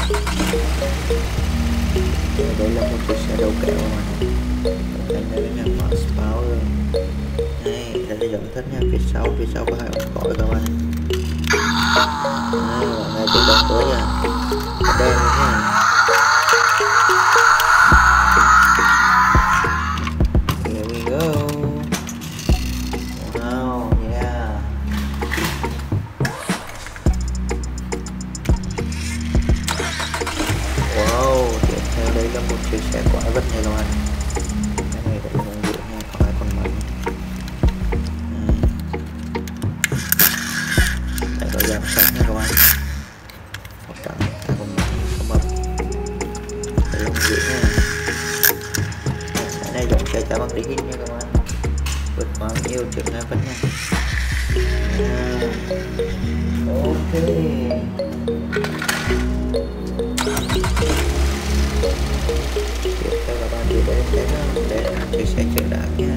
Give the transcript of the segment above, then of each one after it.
Đây là một chiếc xe đầu kéo mà cạnh đây là mở báo rồi. Đây là cái giống thất nha, phía sau có hai ống khói các bạn. Đây là ngay trên đầu tối nha, đen nha. Here we go. Wow, yeah. Wow, tiếp theo đây là một chiếc xe quái vật này các bạn. Cái này cũng không dễ nha, có hai con máy. Đây có giảm sạch nha các bạn. Một trắng, hai con máy không ấp. Đây là không dễ nha. Cái này giống xe chả bằng đi hình nha các bạn. Vượt qua nhiều chiếc này vẫn nha. Ok. Tiếp theo các bạn đi đến đây là chiếc xe chở đá nha.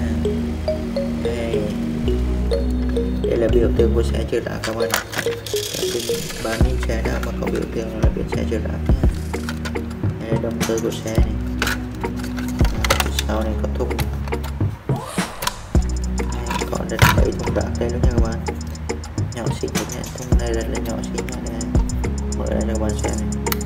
Đây là biểu tượng của xe chở đá các bạn. Trên bán in xe đã mà có biểu tượng là biển xe chở đá nha. Đây là động cơ của xe này. Sau này có thùng. Còn rất mấy thùng rác đây luôn nha các bạn. Nhỏ xinh nha, thùng này rất là nhỏ xinh nha. Mở ra cho các bạn xem này.